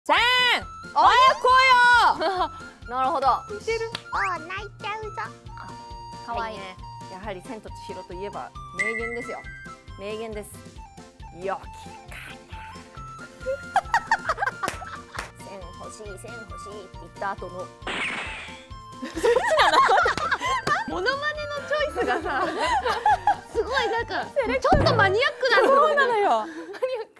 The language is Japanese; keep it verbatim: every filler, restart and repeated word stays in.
せん、早く来いよ。なるほど。 似てる。あ、泣いちゃうぞ。 可愛いね。やはり千と千尋といえば名言ですよ。名言です。よきかな。線欲しい、線欲しいって言った後の。 モノマネのチョイスがさ、すごいなんかちょっとマニアックなの。 そうなのよ。